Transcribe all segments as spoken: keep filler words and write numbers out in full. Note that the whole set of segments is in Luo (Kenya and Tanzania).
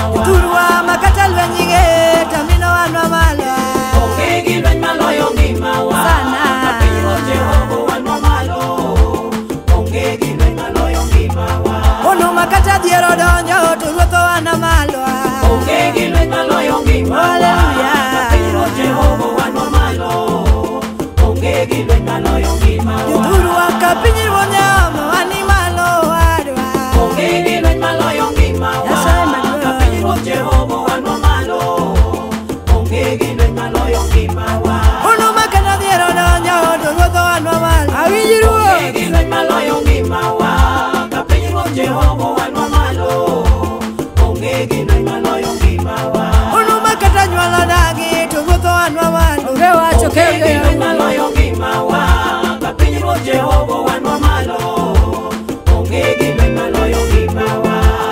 wa Turwa makata lwenyige tamino anwa malo onge gi lweny maloyo ngima wa Sana. Kapiny Jehova wanwa malo onge gi lweny maloyo ngima wa Ono makata dhiero donjo to ruotho wana malo onge gi lweny maloyo ngima wa Hallelujah. Kapiny Jehova wanwa malo onge gi lweny maloyo ngima wa Turwa kapiny wonyamo ani malo wadwa onge gi lweny maloyo ngima wa Nyasaye maduong'. Kapiny Jehova wanwa malo onge gi lweny maloyo ngima wa Ono makata dhiero donjo to ruotho wana malo Awinjru onge gi lweny maloyo ngima wa Kapiny Jehova wanwa malo onge gi lweny maloyo ngima wa Ono makata nyuolo dagi to ruotho wana malo Rewacho onge gi lweny kego maloyo ngima wa Kapiny Jehova wanwa malo onge gi lweny maloyo ngima wa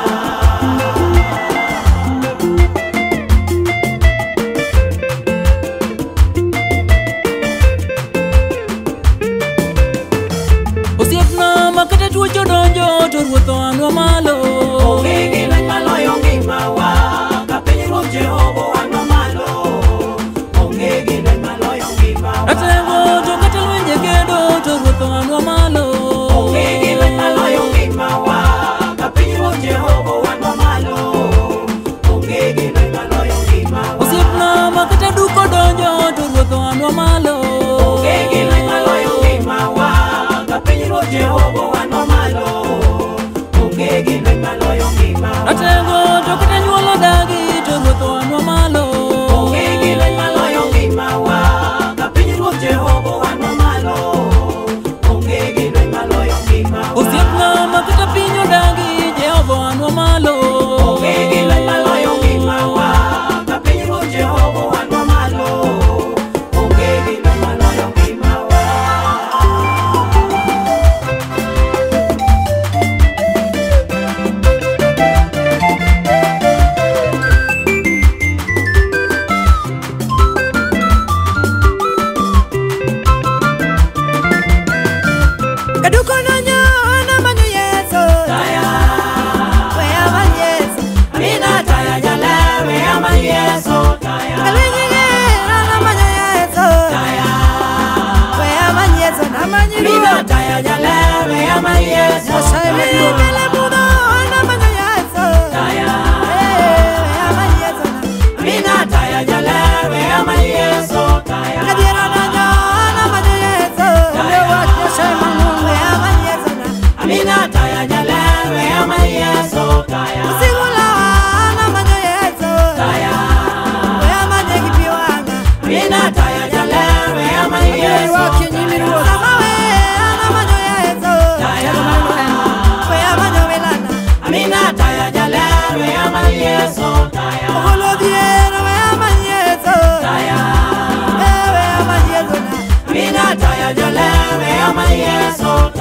Osiepna makata tuocho donjo to ruotho anwa malo onge gi lweny maloyo ngima wa Kapiny Jehova wanwa malo onge gi lweny maloyo ngima wa Ratego to kata lwenje kedo to ruotho anwa malo onge gi lweny maloyo ngima wa Kapiny Jehova wanwa malo onge gi lweny maloyo ngima wa Osiepna makata duko donjo to ruotho anwa malo onge gi lweny maloyo ngima wa Kapiny Jehova wanwa malo onge gi lweny maloyo ngima wa Ratego to kata nyuolo dagi to ruotho anwa malo onge gi lweny maloyo ngima wa Kapiny Jehova wanwa malo onge gi lweny maloyo ngima wa Osiepna makata piny odagi Jehova anwa malo onge gi lweny maloyo ngima wa Kapiny Jehova wanwa malo onge gi lweny maloyo ngima wa Kaduko donjo ana manyo Yesu Taya, We amanyo Yesu Amina taya jalewe ama Yesu taya Kalwenyige ana manyo Yesu Taya, We amanyo Yesu namanyo Amina ruo taya jalewe ama Yesu Nyasaye taya mele budho ana manyo Yesu Taya, We amanyo Yesu Amina taya jalewe ama Yesu taya Kadhiero donjo ana manyo Yesu Lewat Nyasaye mang'ongo We amanyo Yesu Amina taya jalewe ama Yesu taya Usigula ana manyo Yesu Taya, We amanyo gi pi wang'a Amina taya jalewe ama Yesu Rwaki nyimi ruo Sama we ana manyo Yesu Taya, We amanyo wilana Amina taya jalewe ama Yesu taya Ogolo dhiero we amanyo Yesu Taya, We amanyo Yesu Amina taya jalewe ama Yesu